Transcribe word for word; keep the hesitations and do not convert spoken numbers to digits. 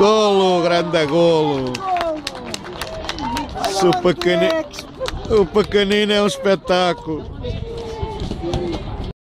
Golo, grande golo. O pequenino, o pequenino é um espetáculo.